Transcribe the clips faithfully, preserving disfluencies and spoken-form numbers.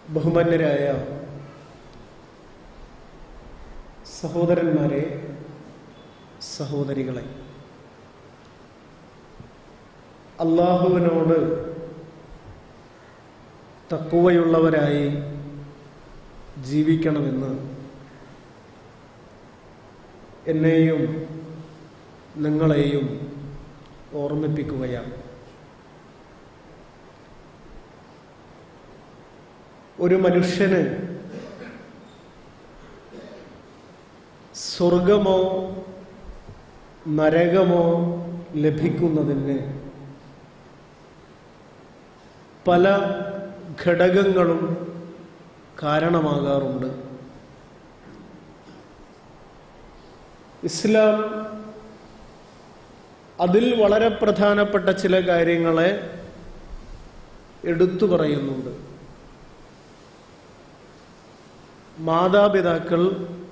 ബഹുമാന്യരായ സഹോദരന്മാരെ, സഹോദരികളെ, അല്ലാഹുവിനോട് തഖ്വയുള്ളവരായി ജീവിക്കണമെന്ന് എന്നെയും നിങ്ങളെയും ഓർമ്മിപ്പിക്കുകയാണ്. ഒരു മനുഷ്യന് സ്വർഗമോ നരകമോ ലഭിക്കുന്നതിന് പല ഘടകങ്ങളും കാരണമാകാറുണ്ട്. ഇസ്ലാം അതിൽ വളരെ പ്രധാനപ്പെട്ട ചില കാര്യങ്ങളെ എടുത്തു പറയുന്നുണ്ട്. മാതാപിതാക്കൾ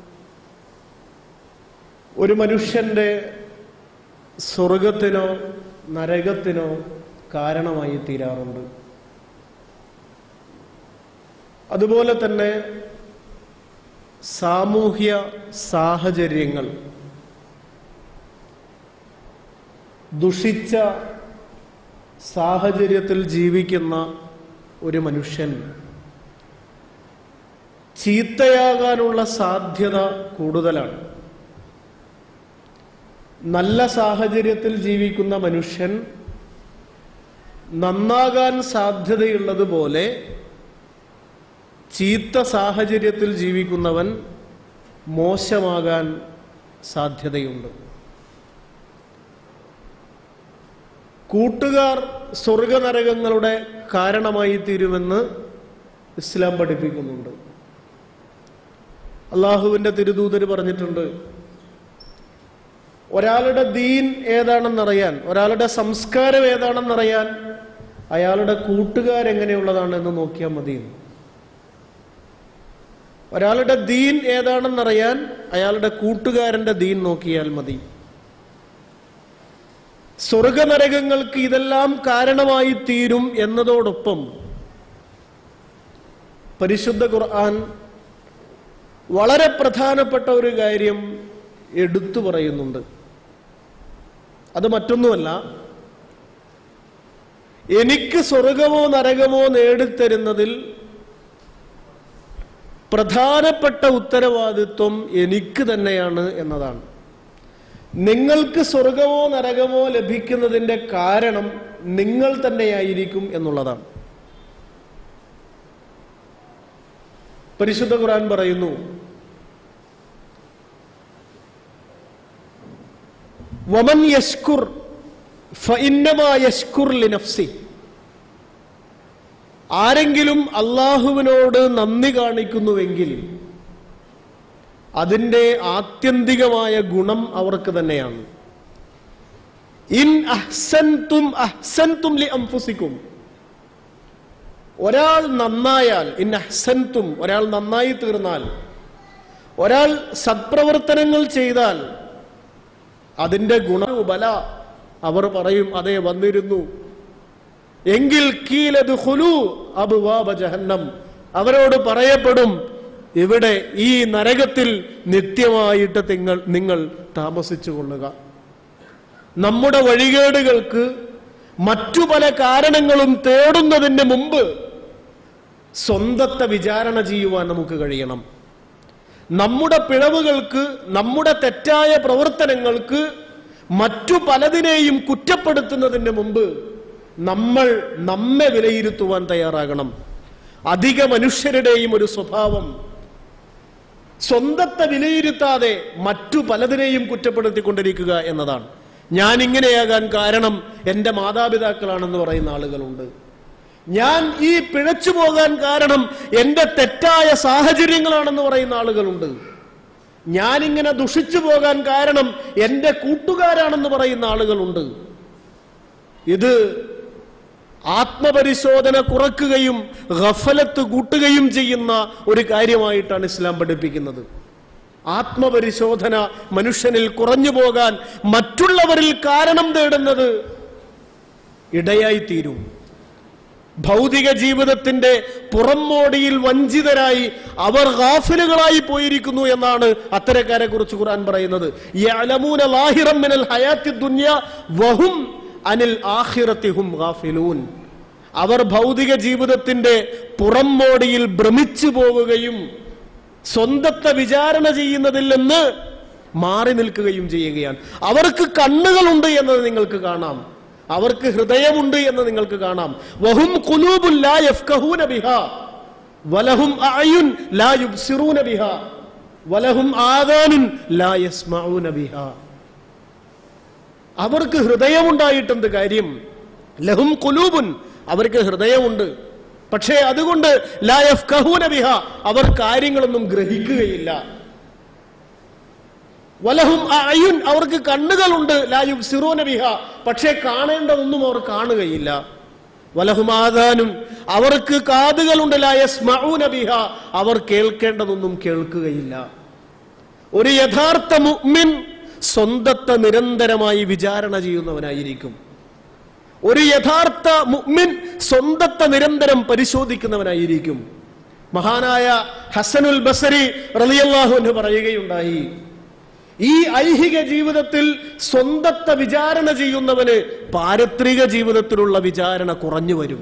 ഒരു മനുഷ്യന്റെ സ്വർഗത്തിനോ നരകത്തിനോ കാരണമായി തീരാറുണ്ട്. അതുപോലെ തന്നെ സാമൂഹ്യ സാഹചര്യങ്ങൾ, ദുഷിച്ച സാഹചര്യത്തിൽ ജീവിക്കുന്ന ഒരു മനുഷ്യൻ ചീത്തയാകാനുള്ള സാധ്യത കൂടുതലാണ്. നല്ല സാഹചര്യത്തിൽ ജീവിക്കുന്ന മനുഷ്യൻ നന്നാകാൻ സാധ്യതയുള്ളതുപോലെ ചീത്ത സാഹചര്യത്തിൽ ജീവിക്കുന്നവൻ മോശമാകാൻ സാധ്യതയുണ്ട്. കൂട്ടുകാർ സ്വർഗനരകങ്ങളുടെ കാരണമായി തീരുമെന്ന് ഇസ്ലാം പഠിപ്പിക്കുന്നുണ്ട്. അള്ളാഹുവിന്റെ തിരുദൂതർ പറഞ്ഞിട്ടുണ്ട്, ഒരാളുടെ ദീൻ ഏതാണെന്നറിയാൻ, ഒരാളുടെ സംസ്കാരം ഏതാണെന്നറിയാൻ അയാളുടെ കൂട്ടുകാരെങ്ങനെയുള്ളതാണെന്ന് നോക്കിയാൽ മതി. ഒരാളുടെ ദീൻ ഏതാണെന്നറിയാൻ അയാളുടെ കൂട്ടുകാരന്റെ ദീൻ നോക്കിയാൽ മതി. സ്വർഗനരകങ്ങൾക്ക് ഇതെല്ലാം കാരണമായി തീരും എന്നതോടൊപ്പം പരിശുദ്ധ ഖുർആൻ വളരെ പ്രധാനപ്പെട്ട ഒരു കാര്യം എടുത്തു പറയുന്നുണ്ട്. അത് മറ്റൊന്നുമല്ല, എനിക്ക് സ്വർഗമോ നരകമോ നേടിത്തരുന്നതിൽ പ്രധാനപ്പെട്ട ഉത്തരവാദിത്വം എനിക്ക് തന്നെയാണ് എന്നതാണ്. നിങ്ങൾക്ക് സ്വർഗമോ നരകമോ ലഭിക്കുന്നതിന്റെ കാരണം നിങ്ങൾ തന്നെയായിരിക്കും എന്നുള്ളതാണ്. പരിശുദ്ധ ഖുർആൻ പറയുന്നു, വമൻ യശ്കുർ ഫഇന്നമാ യശ്കുർ ലിനഫ്സി. ആരെങ്കിലും അള്ളാഹുവിനോട് നന്ദി കാണിക്കുന്നുവെങ്കിൽ അതിന്റെ ആത്യന്തികമായ ഗുണം അവർക്ക് തന്നെയാണ്. ഇൻ അഹ്സൻതും അഹ്സൻതും ലി അൻഫുസിക്കും. ഒരാൾ നന്നായാൽ, ഇൻ അഹ്സൻതും, ഒരാൾ നന്നായി തീർന്നാൽ, ഒരാൾ സത്പ്രവർത്തനങ്ങൾ ചെയ്താൽ അതിന്റെ ഗുണബല അവർ പറയും, അതേ വന്നിരുന്നു എങ്കിൽ കീലദ്ഖുലൂ അബ്വാബ ജഹന്നം, അവരോട് പറയപ്പെടും, ഇവിടെ ഈ നരകത്തിൽ നിത്യമായിട്ട് നിങ്ങൾ നിങ്ങൾ താമസിച്ചു കൊള്ളുക. നമ്മുടെ വഴികേടുകൾക്ക് മറ്റു പല കാരണങ്ങളും തേടുന്നതിന് മുമ്പ് സ്വന്തത്തെ വിചാരണ ചെയ്യുവാൻ നമുക്ക് കഴിയണം. നമ്മുടെ പിഴവുകൾക്ക്, നമ്മുടെ തെറ്റായ പ്രവർത്തനങ്ങൾക്ക് മറ്റു പലതിനെയും കുറ്റപ്പെടുത്തുന്നതിന് മുമ്പ് നമ്മൾ നമ്മെ വിലയിരുത്തുവാൻ തയ്യാറാകണം. അധിക മനുഷ്യരുടെയും ഒരു സ്വഭാവം സ്വന്തത്തെ വിലയിരുത്താതെ മറ്റു പലതിനെയും കുറ്റപ്പെടുത്തിക്കൊണ്ടിരിക്കുക എന്നതാണ്. ഞാൻ ഇങ്ങനെയാകാൻ കാരണം എൻ്റെ മാതാപിതാക്കളാണെന്ന് പറയുന്ന ആളുകളുണ്ട്. ഞാൻ ഈ പിഴച്ചു പോകാൻ കാരണം എൻ്റെ തെറ്റായ സാഹചര്യങ്ങളാണെന്ന് പറയുന്ന ആളുകളുണ്ട്. ഞാനിങ്ങനെ ദുഷിച്ചു പോകാൻ കാരണം എൻ്റെ കൂട്ടുകാരാണെന്ന് പറയുന്ന ആളുകളുണ്ട്. ഇത് ആത്മപരിശോധന കുറക്കുകയും ഗഫലത്ത് കൂട്ടുകയും ചെയ്യുന്ന ഒരു കാര്യമായിട്ടാണ് ഇസ്ലാം പഠിപ്പിക്കുന്നത്. ആത്മപരിശോധന മനുഷ്യനിൽ കുറഞ്ഞു പോകാൻ മറ്റുള്ളവരിൽ കാരണം തേടുന്നത് ഇടയായി തീരും. ഭൗതിക ജീവിതത്തിന്റെ പുറംമോടിയിൽ വഞ്ചിതരായി അവർ ഗാഫിലുകളായി പോയിരിക്കുന്നു എന്നാണ് അത്തരക്കാരെ കുറിച്ച് ഖുർആൻ പറയുന്നത്. യഅലമൂന ലാഹിറൻ മിനൽ ഹയാത്തിദ് ദുനിയ വഹും അനിൽ ആഖിറതി ഹും ഗാഫിലൂൻ. അവർ ഭൗതിക ജീവിതത്തിന്റെ പുറംമോടിയിൽ ഭ്രമിച്ചു പോവുകയും സ്വന്തത്തെ വിചാരണ ചെയ്യുന്നതിൽ നിന്ന് മാറി നിൽക്കുകയും ചെയ്യുകയാണ്. അവർക്ക് കണ്ണുകളുണ്ട് എന്നത് നിങ്ങൾക്ക് കാണാം, അവർക്ക് ഹൃദയമുണ്ട് എന്ന് നിങ്ങൾക്ക് കാണാം. വഹും ഖുലൂബുൻ ലാ യഫ്ഖഹൂന ബിഹാ വലഹും അഅയുൻ ലാ യുബ്സിറൂന ബിഹാ വലഹും ആദാനുൻ ലാ യസ്മഊന ബിഹാ. അവർക്ക് ഹൃദയമുണ്ടായിട്ടെന്ത് കാര്യം? ലഹും ഖുലൂബുൻ, അവർക്ക് ഹൃദയമുണ്ട്, പക്ഷേ അതുകൊണ്ട് ലാ യഫ്ഖഹൂന ബിഹാ, അവർ കാര്യങ്ങളൊന്നും ഗ്രഹിക്കുകയില്ല. വലഹും അഅയുൻ, അവർക്ക് കണ്ണുകളുണ്ട്, ലാ യുബ്സിറൂന ബിഹാ, പക്ഷേ കാണേണ്ടതൊന്നും അവർ കാണുകയില്ല. വലഹും ആദാനും, അവർക്ക് കാതുകളുണ്ട്, ലാ യസ്മഊന ബിഹാ, അവർ കേൾക്കേണ്ടതൊന്നും കേൾക്കുകയില്ല. ഒരു യഥാർത്ഥ മുഅ്മിൻ സ്വന്തത്തെ നിരന്തരമായി വിചാരണ ചെയ്യുന്നവനായിരിക്കും. ഒരു യഥാർത്ഥ മുഅ്മിൻ സ്വന്തത്തെ നിരന്തരം പരിശോധിക്കുന്നവനായിരിക്കും. മഹാനായ ഹസനുൽ ബസരി റളിയല്ലാഹു അൻഹു പറയുകയുണ്ടായി, ഈ ഐഹിക ജീവിതത്തിൽ സ്വന്തത്തെ വിചാരണ ചെയ്യുന്നവന് പാരത്രിക ജീവിതത്തിലുള്ള വിചാരണ കുറഞ്ഞു വരും.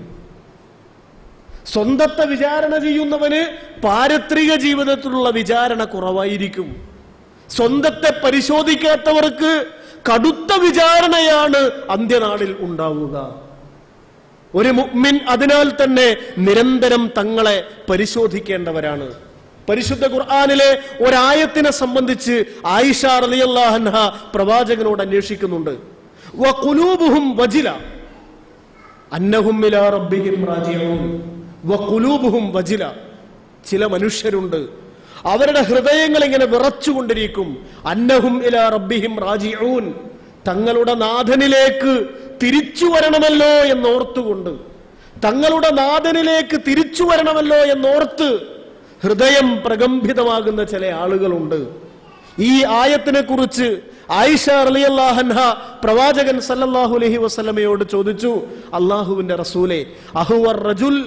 സ്വന്തത്തെ വിചാരണ ചെയ്യുന്നവന് പാരത്രിക ജീവിതത്തിലുള്ള വിചാരണ കുറവായിരിക്കും. സ്വന്തത്തെ പരിശോധിക്കാത്തവർക്ക് കടുത്ത വിചാരണയാണ് അന്ത്യനാളിൽ ഉണ്ടാവുക. ഒരു മുഅ്മിൻ അതിനാൽ തന്നെ നിരന്തരം തങ്ങളെ പരിശോധിക്കേണ്ടവരാണ്. പരിശുദ്ധ ഖുർആനിലെ ഒരായത്തിനെ സംബന്ധിച്ച് ആയിഷ റളിയല്ലാഹു അൻഹ പ്രവാചകനോട് അന്വേഷിക്കുന്നുണ്ട്. വഖുലൂബുഹും വജില അന്നഹും ഇലാ റബ്ബിഹിം റാജിഊൻ. വഖുലൂബുഹും വജില, ചില മനുഷ്യരുണ്ട് അവരുടെ ഹൃദയങ്ങൾ ഇങ്ങനെ വിറച്ചുകൊണ്ടിരിക്കും. അന്നഹും ഇലാ റബ്ബിഹിം റാജിഊൻ, തങ്ങളുടെ നാഥനിലേക്ക് തിരിച്ചു വരണമല്ലോ എന്നോർത്തുകൊണ്ട്, തങ്ങളുടെ നാഥനിലേക്ക് തിരിച്ചു വരണമല്ലോ എന്നോർത്ത് ഹൃദയം പ്രകമ്പിതമാകുന്ന ചില ആളുകളുണ്ട്. ഈ ആയത്തിനെ കുറിച്ച് ആയിഷ റളിയല്ലാഹു അൻഹ പ്രവാചകൻ സല്ലല്ലാഹു അലൈഹി വസല്ലമയോട് ചോദിച്ചു, അല്ലാഹുവിന്റെ റസൂലേ, അഹുവർ റജുൽ,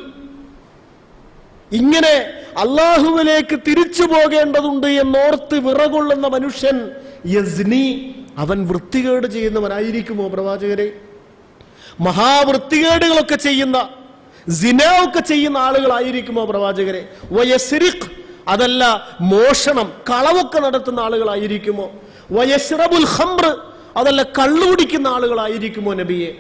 ഇങ്ങനെ അല്ലാഹുവിലേക്ക് തിരിച്ചു പോകേണ്ടതുണ്ട് എന്നോർത്ത് വിറകൊള്ളുന്ന മനുഷ്യൻ യസ്നി, അവൻ വൃത്തികേട് ചെയ്യുന്നവനായിരിക്കുമോ പ്രവാചകരെ? മഹാവൃത്തികേടുകളൊക്കെ ചെയ്യുന്ന, സിന ഒക്കെ ചെയ്യുന്ന ആളുകളായിരിക്കുമോ പ്രവാചകരെ? വയസ്രിഖ്, അതല്ല മോഷണം കളവൊക്കെ നടത്തുന്ന ആളുകളായിരിക്കുമോ? വയസ്റബുൽ ഖംർ, അതല്ല കള്ളുകുടിക്കുന്ന ആളുകളായിരിക്കുമോ നബിയെ?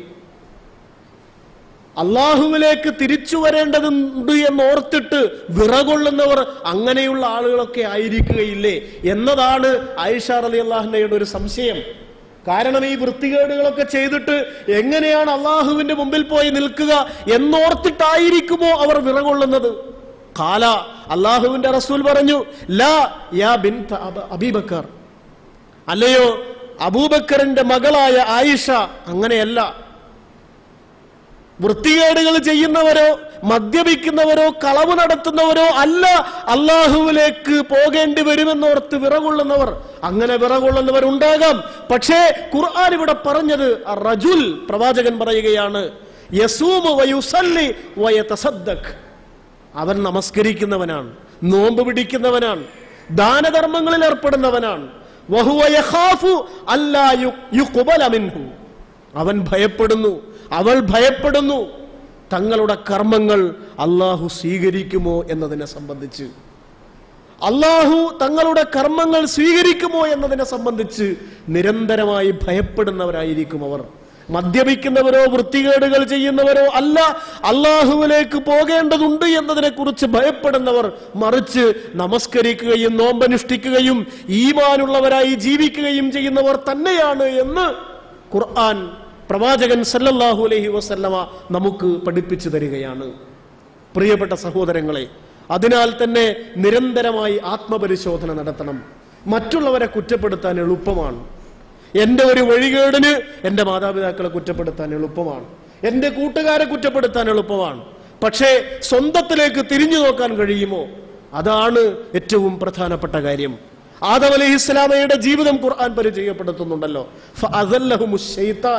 അള്ളാഹുവിലേക്ക് തിരിച്ചു വരേണ്ടതുണ്ട് എന്നോർത്തിട്ട് വിറകൊള്ളുന്നവർ അങ്ങനെയുള്ള ആളുകളൊക്കെ ആയിരിക്കുകയില്ലേ എന്നതാണ് ആയിഷ റളിയല്ലാഹു അൻഹയുടെ ഒരു സംശയം. കാരണം ഈ വൃത്തികേടുകളൊക്കെ ചെയ്തിട്ട് എങ്ങനെയാണ് അള്ളാഹുവിന്റെ മുമ്പിൽ പോയി നിൽക്കുക എന്നോർത്തിട്ടായിരിക്കുമോ അവർ വിറകൊള്ളുന്നത്? ഖാല, അള്ളാഹുവിന്റെ റസൂൽ പറഞ്ഞു, ലാ യാ ബിൻത അബീബക്കർ, അല്ലയോ അബൂബക്കറിന്റെ മകളായ ആയിഷ, അങ്ങനെയല്ല. വൃത്തികേടുകൾ ചെയ്യുന്നവരോ മദ്യപിക്കുന്നവരോ കളവ് നടത്തുന്നവരോ അല്ല അള്ളാഹുവിലേക്ക് പോകേണ്ടി വരുമെന്നോർത്ത് വിറകൊള്ളുന്നവർ. അങ്ങനെ വിറകൊള്ളുന്നവരുണ്ടാകാം, പക്ഷേ ഖുർആൻ ഇവിടെ പറഞ്ഞത് റജുൽ, പ്രവാചകൻ പറയുകയാണ്, യസൂമു വയുസല്ലി വയതസദ്ദഖ്, അവൻ നമസ്കരിക്കുന്നവനാണ്, നോമ്പ് പിടിക്കുന്നവനാണ്, ദാനധർമ്മങ്ങളിൽ ഏർപ്പെടുന്നവനാണ്. വഹുവ യഖാഫു അല്ലാ യുഖ്ബല മിൻഹു, അവൻ ഭയപ്പെടുന്നു, അവൾ ഭയപ്പെടുന്നു തങ്ങളുടെ കർമ്മങ്ങൾ അള്ളാഹു സ്വീകരിക്കുമോ എന്നതിനെ സംബന്ധിച്ച്. അള്ളാഹു തങ്ങളുടെ കർമ്മങ്ങൾ സ്വീകരിക്കുമോ എന്നതിനെ സംബന്ധിച്ച് നിരന്തരമായി ഭയപ്പെടുന്നവരായിരിക്കും അവർ. മദ്യപിക്കുന്നവരോ വൃത്തികേടുകൾ ചെയ്യുന്നവരോ അല്ല അള്ളാഹുവിലേക്ക് പോകേണ്ടതുണ്ട് എന്നതിനെ കുറിച്ച് ഭയപ്പെടുന്നവർ, മറിച്ച് നമസ്കരിക്കുകയും നോമ്പനുഷ്ഠിക്കുകയും ഈമാനുള്ളവരായി ജീവിക്കുകയും ചെയ്യുന്നവർ തന്നെയാണ് എന്ന് ഖുർആൻ പ്രവാചകൻ സല്ലല്ലാഹു അലൈഹി വസല്ലമ നമുക്ക് പഠിപ്പിച്ചു തരികയാണ്. പ്രിയപ്പെട്ട സഹോദരങ്ങളെ, അതിനാൽ തന്നെ നിരന്തരമായി ആത്മപരിശോധന നടത്തണം. മറ്റുള്ളവരെ കുറ്റപ്പെടുത്താൻ എളുപ്പമാണ്. എൻ്റെ ഒരു വഴികേടിന് എൻ്റെ മാതാപിതാക്കളെ കുറ്റപ്പെടുത്താൻ എളുപ്പമാണ്, എൻ്റെ കൂട്ടുകാരെ കുറ്റപ്പെടുത്താൻ എളുപ്പമാണ്. പക്ഷേ സ്വന്തത്തിലേക്ക് തിരിഞ്ഞു നോക്കാൻ കഴിയുമോ? അതാണ് ഏറ്റവും പ്രധാനപ്പെട്ട കാര്യം. ആദം അലൈഹിസ്സലാമയുടെ ജീവിതം ഖുർആൻ പരിചയപ്പെടുത്തുന്നുണ്ടല്ലോ. ഫഅസല്ലഹുമുശ് ശൈത്താൻ,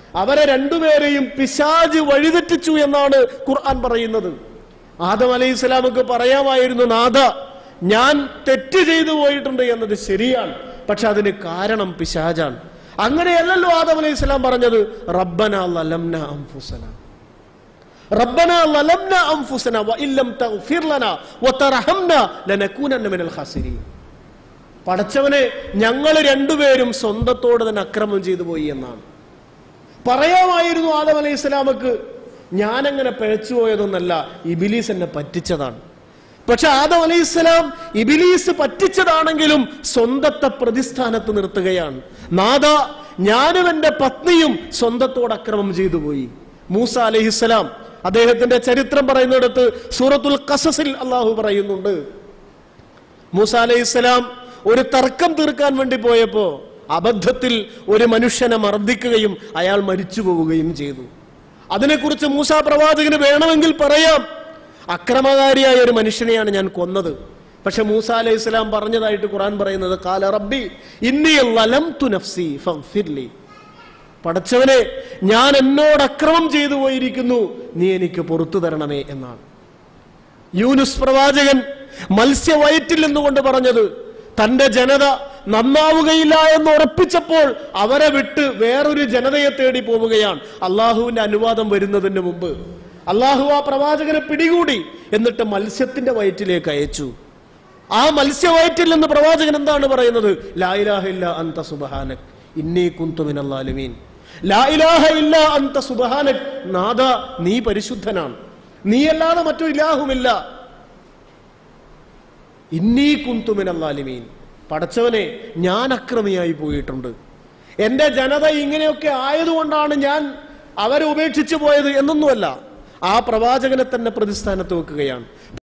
അവരെ രണ്ടുപേരെയും പിശാച് വഴിതെറ്റിച്ചു എന്നാണ് ഖുർആൻ പറയുന്നത്. ആദം അലൈഹി സ്വലാമക്ക് പറയാമായിരുന്നു, നാഥ ഞാൻ തെറ്റ് ചെയ്തു പോയിട്ടുണ്ട് എന്നത് ശരിയാണ്, പക്ഷെ അതിന് കാരണം പിശാചാണ്. അങ്ങനെയല്ലല്ലോ ആദം അലൈഹി സ്വലാം പറഞ്ഞത്, റബ്ബനാ ലലംന അൻഫുസന റബ്ബനാ ലലംന അൻഫുസന വഇല്ലം തഗ്ഫിർ ലനാ വതർഹംനാ ലനകൂനന്ന മിനൽ ഖാസിരീൻ. പടച്ചവനെ, ഞങ്ങൾ രണ്ടുപേരും സ്വന്തത്തോട് തന്നെ അക്രമം ചെയ്തു പോയി എന്നാണ് പറയാമായിരുന്നു ആദം അലൈഹി സ്വലാമക്ക്. ഞാനങ്ങനെ പിഴച്ചു പോയതൊന്നല്ല, ഇബിലീസ് എന്നെ പറ്റിച്ചതാണ്. പക്ഷെ ആദം അലൈഹിസ്സലാം ഇബിലീസ് പറ്റിച്ചതാണെങ്കിലും സ്വന്തത്തെ പ്രതിസ്ഥാനത്ത് നിർത്തുകയാണ്. നാഥ, ഞാനും എന്റെ പത്നിയും സ്വന്തത്തോട് അക്രമം ചെയ്തു പോയി. മൂസ അലൈഹിസ്സലാം അദ്ദേഹത്തിന്റെ ചരിത്രം പറയുന്നിടത്ത് സൂറത്തുൽ ഖസസിൽ അള്ളാഹു പറയുന്നുണ്ട്, മൂസ അലൈഹിസ്സലാം ഒരു തർക്കം തീർക്കാൻ വേണ്ടി പോയപ്പോ അബദ്ധത്തിൽ ഒരു മനുഷ്യനെ മർദ്ദിക്കുകയും അയാൾ മരിച്ചു പോവുകയും ചെയ്തു. അതിനെക്കുറിച്ച് മൂസ പ്രവാചകന് വേണമെങ്കിൽ പറയാം, അക്രമകാരിയായ ഒരു മനുഷ്യനെയാണ് ഞാൻ കൊന്നത്. പക്ഷെ മൂസ അലൈഹി സ്വലാം പറഞ്ഞതായിട്ട് ഖുർആൻ പറയുന്നത്, ഖാല റബ്ബി ഇന്നി ലലംതു നഫ്സി ഫഗ്ഫിർലി. പടച്ചവനെ, ഞാൻ എന്നോട് അക്രമം ചെയ്തു പോയിരിക്കുന്നു, നീ എനിക്ക് പുറത്തു തരണമേ എന്നാണ്. യൂനുസ് പ്രവാചകൻ മത്സ്യവയറ്റിൽ നിന്നുകൊണ്ട് പറഞ്ഞത്, തന്റെ ജനത നന്നാവുകയില്ല എന്ന് ഉറപ്പിച്ചപ്പോൾ അവരെ വിട്ട് വേറൊരു ജനതയെ തേടി പോവുകയാണ്. അള്ളാഹുവിന്റെ അനുവാദം വരുന്നതിന് മുമ്പ് അള്ളാഹു ആ പ്രവാചകനെ പിടികൂടി, എന്നിട്ട് മത്സ്യത്തിന്റെ വയറ്റിലേക്ക് അയച്ചു. ആ മത്സ്യവയറ്റിൽ നിന്ന് പ്രവാചകൻ എന്താണ് പറയുന്നത്? ലാ ഇലാഹ ഇല്ലാ അൻത സുബ്ഹാനക ഇന്നി കുന്തു മിനൽ ളാലിമീൻ. ലാ ഇലാഹ ഇല്ലാ അൻത സുബ്ഹാനക, നാഥ നീ പരിശുദ്ധനാണ്, നീയല്ലാതെ മറ്റൊരു ഇലാഹുമില്ല. ഇന്നി കുന്തു മിനൽ ളാലിമീൻ, പടച്ചവനെ ഞാൻ അക്രമിയായി പോയിട്ടുണ്ട്, എന്റെ ജനത ഇങ്ങനെയൊക്കെ ആയതുകൊണ്ടാണ് ഞാൻ അവരെ ഉപേക്ഷിച്ചു പോയത് എന്നൊന്നുമല്ല. ആ പ്രവാചകനെ തന്നെ പ്രതിസ്ഥാനത്ത് വെക്കുകയാണ്.